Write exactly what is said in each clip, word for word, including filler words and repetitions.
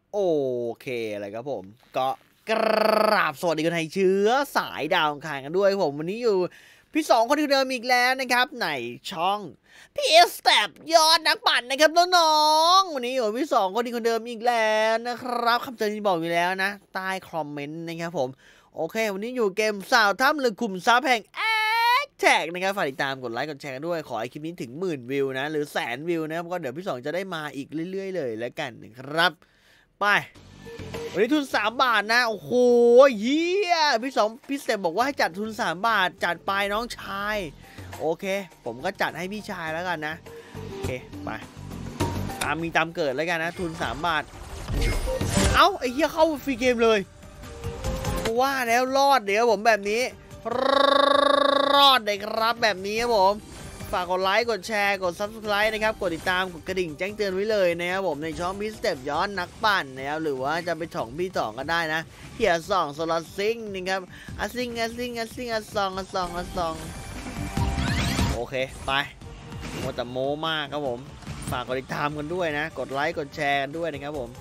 โอเคอะไรครับผมก็กราบสวัสดีคนไทยเชื้อสายดาวอังคารกันด้วยผมวันนี้อยู่พี่สองคนที่เดิมอีกแล้วนะครับในช่องพี่เอสแตปยอดนักปั่นนะครับน้องๆวันนี้อยู่พี่สองคนที่คนเดิมอีกแล้วนะครับคำเตือนที่บอกอยู่แล้วนะใต้คอมเมนต์นะครับผมโอเควันนี้อยู่เกมสาวถ้ำหรือขุมทรัพย์แห่งแอคแท็กนะครับฝากติดตามกดไลค์กดแชร์กันด้วยขอให้คลิปนี้ถึงหมื่นวิวนะหรือแสนวิวนะครับก็เดี๋ยวพี่สองจะได้มาอีกเรื่อยๆเลยแล้วกันนะครับไปวันนี้ทุนสามบาทนะโอ้โหเฮียพี่สองพี่เซมบอกว่าให้จัดทุนสามบาทจัดไปน้องชายโอเคผมก็จัดให้พี่ชายแล้วกันนะโอเคไปตามมีตามเกิดแล้วกันนะทุนสามบาทเอ้าไอ้เฮียเข้าฟรีเกมเลยว่าแล้วรอดเดี๋ยวผมแบบนี้รอดเลยครับแบบนี้ครับผมฝากกดไลค์กดแชร์กด ซับสไครบ์ นะครับกดติดตามกดกระดิ่งแจ้งเตือนไว้เลยนะครับผมในช่องพี่สเต็ปย้อนนักปั่นนะครับหรือว่าจะไปช่องพี่สองก็ได้นะเฮียสองสล็อตซิงนะครับอะซิงอะซิงอะซิงอะซองอะซองอะซองโอเคไปโมแต่โมมากครับผมฝากกดติดตามกันด้วยนะกดไลค์กดแชร์กันด้วยนะครับผม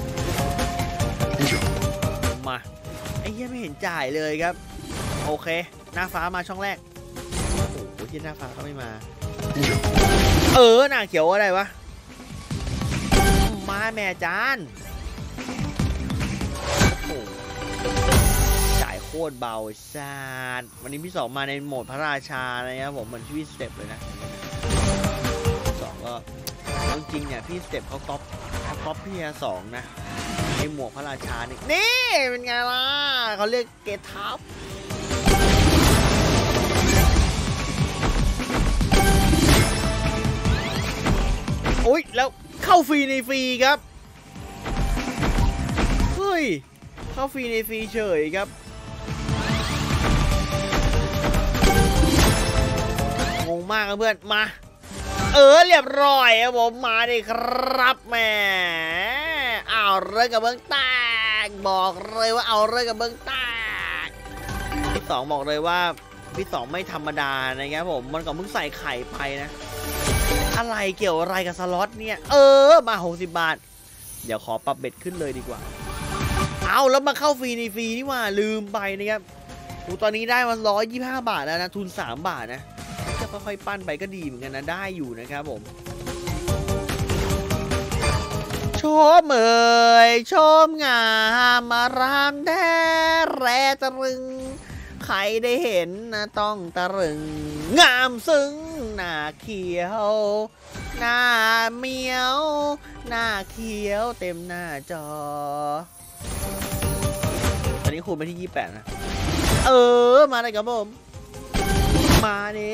มาไอ้เหี้ยไม่เห็นจ่ายเลยครับโอเคหน้าฟ้ามาช่องแรกโอ้โหที่หน้าฟ้าก็ไม่มาเออหน้าเขียวอะไรวะมาแม่จานโอ้จ่ายโคตรเบาซาดวันนี้พี่สองมาในโหมดพระราชานะครับผมเหมือนพี่สเต็ปเลยนะพี่สองก็จริงๆเนี่ยพี่สเต็ปเขาก๊อปเขาก๊อปพี่สองนะในหมวกพระราชานี่นี่เป็นไงล่ะเขาเรียกเกทับโอ้ยแล้วเข้าฟรีในฟรีครับเฮ้ยเข้าฟรีในฟรีเฉยครับงงมากครับเพื่อนมาเออเรียบร้อยครับผมมาดิครับแหมเอาเรื่องกับเบื้องแตกบอกเลยว่าเอาเรื่องกับเบื้องแตกพี่สองบอกเลยว่าพี่สองไม่ธรรมดานะครับผมมันก็เพิ่งใส่ไข่ไปนะอะไรเกี่ยวอะไรกับสล็อตเนี่ยเออมาหกสิบบาทเดี๋ยวขอปรับเบ็ดขึ้นเลยดีกว่าเอาแล้วมาเข้าฟรีในฟรีนี่ว่าลืมไปนะครับอูตอนนี้ได้มาร้อยยี่สิบห้าบาทแล้วนะทุนสามบาทนะจะค่อยๆปั้นไปก็ดีเหมือนกันนะได้อยู่นะครับผมชมเอ่ยชมงามมารามแท้แรตรึงใครได้เห็นนะต้องตะลึงงามซึ้งหน้าเขียวหน้าเมียวหน้าเขียวเต็มหน้าจอตอนนี้คูณไปที่ยี่สิบแปดนะเออมาเลยครับผมมาดิ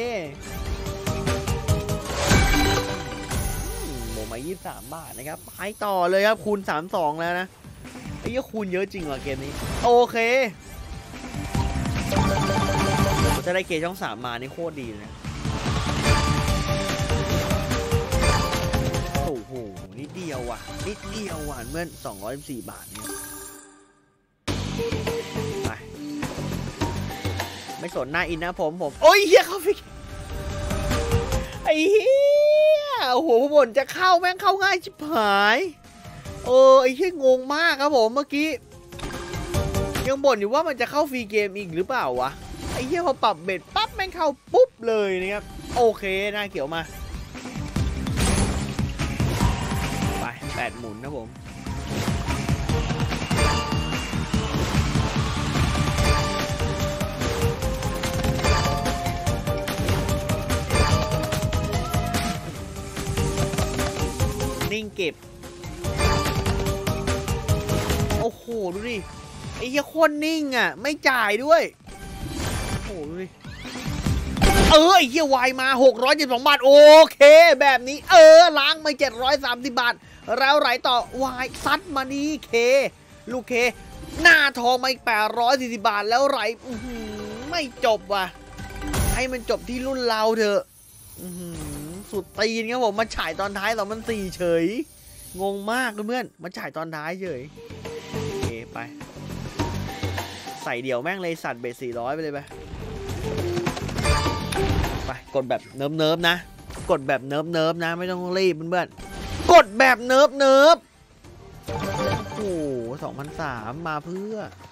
โมมายี่สิบสามบาทนะครับไปต่อเลยครับคูณสามสิบสองแล้วนะไอ้ยคูณเยอะจริงว่ะเกมนี้โอเคจะได้เกมช่องสามมานี่โคตรดีเลยนะโอ้โหนิดเดียวว่ะนิดเดียวว่ะเมื่อสองร้อยสิบสี่บาทเนี่ยไปไม่สนหน้าอินนะผมผมโอ้ยเฮียเข้าฟิกไอ้เฮียโอ้โหบ่นจะเข้าแม่งเข้าง่ายชิบหายเออไอ้เฮียงงมากครับผมเมื่อกี้ยังบ่นอยู่ว่ามันจะเข้าฟรีเกมอีกหรือเปล่าวะไอ้เหี้ยพอปรับเบ็ดปั๊บแม่งเข้าปุ๊บเลยนะครับโอเคหน้าเขียวมาไปแปดหมุนนะผมนิ่งเก็บโอ้โหดูดิไอ้เหี้ยโคตรนิ่งอ่ะไม่จ่ายด้วยโอ้ยเออไอ้เหี้ยวายมาหกร้อยเจ็ดสิบสองบาทโอเคแบบนี้เออล้างมาเจ็ดร้อยสามสิบบาทแล้วไหลต่อวายซัดมานี่เคลูกเคหน้าทองมาอีกแปดร้อยสี่สิบบาทแล้วไหลไม่จบว่ะให้มันจบที่รุ่นเราเถอะสุดตีนครับผมมาฉายตอนท้ายสองพันสี่เฉยงงมากเพื่อนมาฉายตอนท้ายเฉยโอเคไปใส่เดี่ยวแม่งเลยสัตว์เบสสี่ร้อยไปเลยไปไปกดแบบเนิบเนิบนะกดแบบเนิบเนิบนะไม่ต้องรีบเพื่อนๆกดแบบเนิบเนิบโอ้สองพันสามมาเพื่อ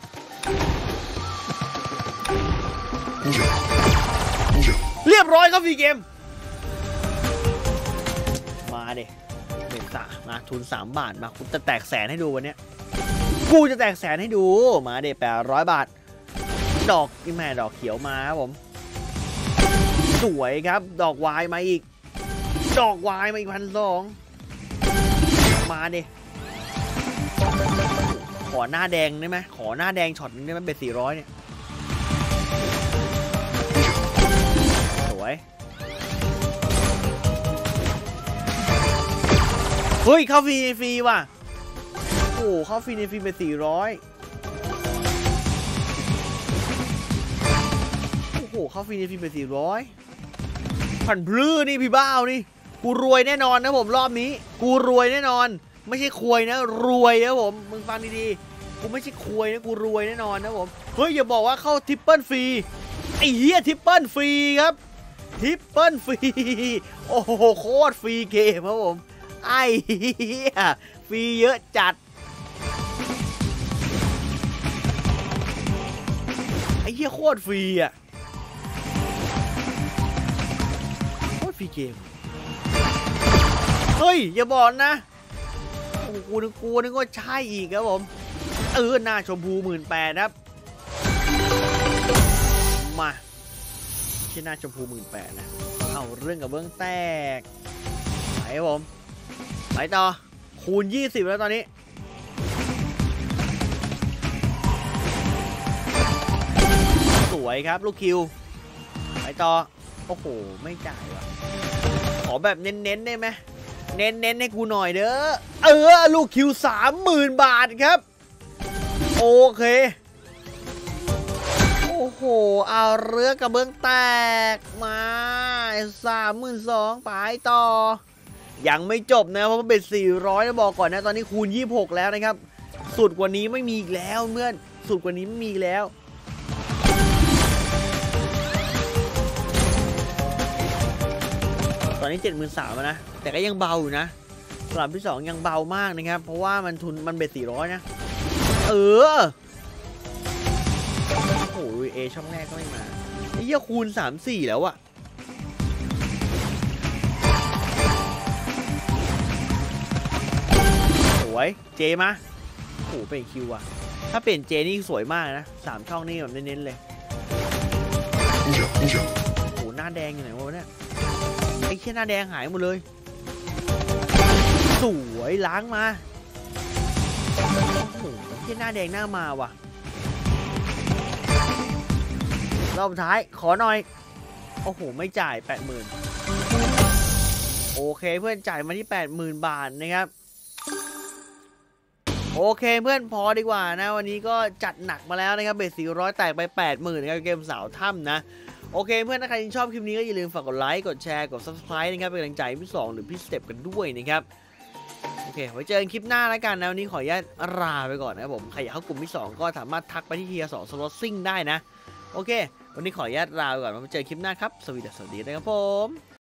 เรียบร้อยครับฟรีเกมมาเด็เด็กสะมาทุนสามบาทมาคุณจะแตกแสนให้ดูวันเนี้ยกูจะแตกแสนให้ดูมาเด็กแปดร้อยบาทดอกนี่แม่ดอกเขียวมาครับผมสวยครับดอกวายมาอีกดอกวายมาอีกพันสองมาเด็ขอหน้าแดงได้ไหมขอหน้าแดงช็อตนึงได้ไหมเบ็ดสี่ร้อยเนี่ยสวยเฮ้ยเข้าฟรีฟรีว่ะโอ้เข้าฟรีในฟรีเบ็ดสี่ร้อยโอ้โหเข้าฟรีในฟรีเบ็ดสี่ร้อยผันพลื้อนี่พี่บ้าวนี่กูรวยแน่นอนนะผมรอบนี้กูรวยแน่นอนไม่ใช่ควยนะรวยนะผมมึงฟังดีๆกูไม่ใช่ควยนะกูรวยแน่นอนนะผมเฮ้ยอย่าบอกว่าเข้าทริปเปิลฟรีไอ้เหี้ยทริปเปิลฟรีครับทริปเปิลฟรีโอ้โหโคตรฟรีเกมครับผมไอ้เหี้ยฟรีเยอะจัดไอ้เหี้ยโคตรฟรีอ่ะโคตรฟรีเกมเฮ้ยอย่าบอกนะโอ้กูนึกกูนึกว่าใช่อีกครับผมเออหน้าชมพูหมื่นแปดครับมาที่หน้าชมพูหมื่นแปดนะเอาเรื่องกับเบื้องแตกไปครับผมไปต่อคูณยี่สิบแล้วตอนนี้สวยครับลูกคิวไปต่อโอ้โหไม่จ่ายว่ะขอแบบเน้นๆได้ไหมเน้นๆให้กูหน่อยเด้อเออลูกคิวสามหมื่นบาทครับโอเคโอ้โหเอาเรือกระเบื้องแตกมาสามหมื่นสองไปต่อยังไม่จบนะเพราะว่าเป็นสี่ร้อยนะบอกก่อนนะตอนนี้คูณยี่สิบหกแล้วนะครับสุดกว่านี้ไม่มีอีกแล้วเพื่อนสุดกว่านี้ไม่มีอีกแล้วตอนนี้เจ็ดหมื่นสามนะแต่ก็ยังเบาอยู่นะสลับที่สองยังเบามากนะครับเพราะว่ามันทุนมันเบ็ดสี่ร้อยนะเออโอ้โหเอช่องแรกก็ไม่มาไอ้เหี้ยคูณสามสี่แล้วอะสวยเจมาโอ้โหเป็นคิวอะถ้าเปลี่ยนเจนี่สวยมากนะสามช่องนี่แบบเน้นๆเลยโอ้โหหน้าแดงอยู่ไหนวะเนี่ยไอ้เชี่ยหน้าแดงหายหมดเลยสวยล้างมาโอ้โหเชี่ยหน้าแดงหน้ามาว่ะรอบท้ายขอหน่อยโอ้โหไม่จ่ายแปดหมื่นโอเคเพื่อนจ่ายมาที่แปดหมื่นบาทนะครับโอเคเพื่อนพอดีกว่านะวันนี้ก็จัดหนักมาแล้วนะครับเบสสี่ร้อยแตกไปแปดหมื่นนะครับเกมสาวถ้ำนะโอเคเพื่อนถ้าใครชอบคลิปนี้ก็อย่าลืมฝากกดไลค์กดแชร์กด ซับสไครบ์ นะครับเป็นกำลังใจพี่สองหรือพี่สเต็ปกันด้วยนะครับโอเคไว้เจอกันคลิปหน้าแล้วกันนะวันนี้ขออนุญาตลาไปก่อนนะครับผมใครอยากเข้ากลุ่มที่สองก็สามารถทักไปที่เทียร์สองสล็อตซิ่งได้นะโอเควันนี้ขออนุญาตลาไปก่อนไว้เจอคลิปหน้าครับสวัสดีสวัสดีนะครับผม